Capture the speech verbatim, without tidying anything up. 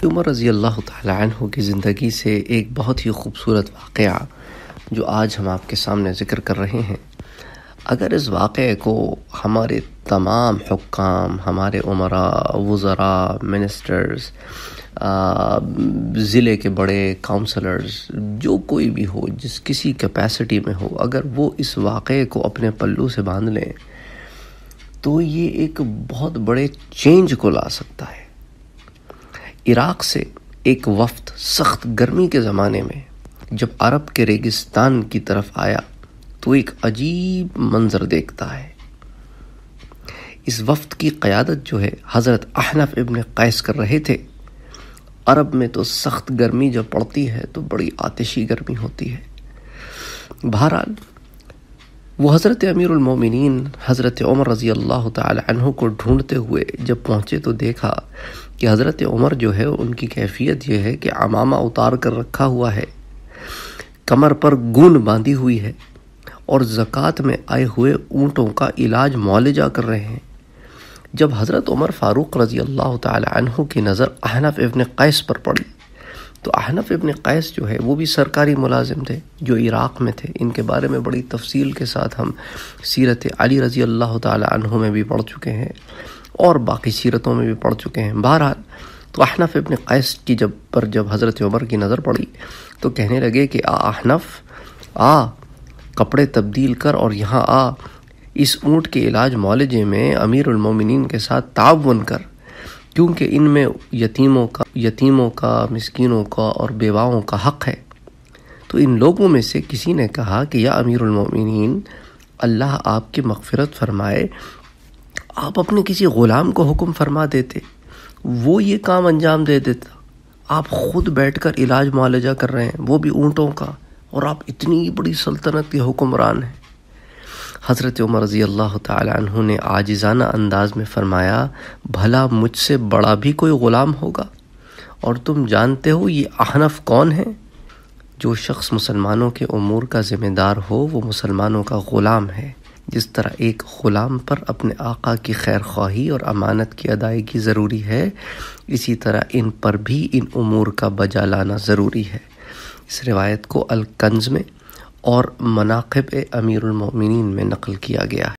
عمر رضی اللہ تعالی عنہ کی زندگی سے ایک بہت ہی خوبصورت واقعہ جو آج ہم آپ کے سامنے ذکر کر رہے ہیں، اگر اس واقعے کو ہمارے تمام حکام، ہمارے امراء، وزراء، منسٹرز، ضلع کے بڑے کاؤنسلرز، جو کوئی بھی ہو، جس کسی کیپیسٹی میں ہو، اگر وہ اس واقعے کو اپنے پلو سے باندھ لیں تو یہ ایک بہت بڑے چینج کو لا سکتا ہے۔ عراق سے ایک وفد سخت گرمی کے زمانے میں جب عرب کے ریگستان کی طرف آیا تو ایک عجیب منظر دیکھتا ہے۔ اس وفد کی قیادت جو ہے حضرت احنف ابن قیس کر رہے تھے۔ عرب میں تو سخت گرمی جب پڑتی ہے تو بڑی آتشی گرمی ہوتی ہے۔ بہرحال وہ حضرت امیر المومنین حضرت عمر رضی اللہ تعالی عنہ کو ڈھونڈتے ہوئے جب پہنچے تو دیکھا کہ حضرت عمر جو ہے ان کی کیفیت یہ ہے کہ عمامہ اتار کر رکھا ہوا ہے، کمر پر گون باندھی ہوئی ہے اور زکوٰۃ میں آئے ہوئے اونٹوں کا علاج معالجہ کر رہے ہیں۔ جب حضرت عمر فاروق رضی اللہ تعالی عنہ کی نظر احنف ابن قیس پر پڑی تو احنف ابن قیس جو ہے وہ بھی سرکاری ملازم تھے جو عراق میں تھے۔ ان کے بارے میں بڑی تفصیل کے ساتھ ہم سیرت علی رضی اللہ تعالی عنہ میں بھی پڑھ چکے ہیں اور باقی سیرتوں میں بھی پڑھ چکے ہیں۔ بہرحال تو احنف ابن قیس کی جب پر جب حضرت عمر کی نظر پڑی تو کہنے لگے کہ آ احنف، آ کپڑے تبدیل کر اور یہاں آ، اس اونٹ کے علاج معالجے میں امیر المومنین کے ساتھ تعاون کر، کیونکہ ان میں یتیموں کا یتیموں کا مسکینوں کا اور بیواؤں کا حق ہے۔ تو ان لوگوں میں سے کسی نے کہا کہ یا امیر المومنین، اللہ آپ کی مغفرت فرمائے، آپ اپنے کسی غلام کو حکم فرما دیتے، وہ یہ کام انجام دے دیتا۔ آپ خود بیٹھ کر علاج معالجہ کر رہے ہیں، وہ بھی اونٹوں کا، اور آپ اتنی بڑی سلطنت کے حکمران ہیں۔ حضرت عمر رضی اللہ تعالی عنہ نے عاجزانہ انداز میں فرمایا، بھلا مجھ سے بڑا بھی کوئی غلام ہوگا؟ اور تم جانتے ہو یہ احنف کون ہے؟ جو شخص مسلمانوں کے امور کا ذمہ دار ہو وہ مسلمانوں کا غلام ہے۔ جس طرح ایک غلام پر اپنے آقا کی خیر خواہی اور امانت کی ادائیگی ضروری ہے، اسی طرح ان پر بھی ان امور کا بجا لانا ضروری ہے۔ اس روایت کو الکنز میں اور مناقب امیر المومنین میں نقل کیا گیا ہے۔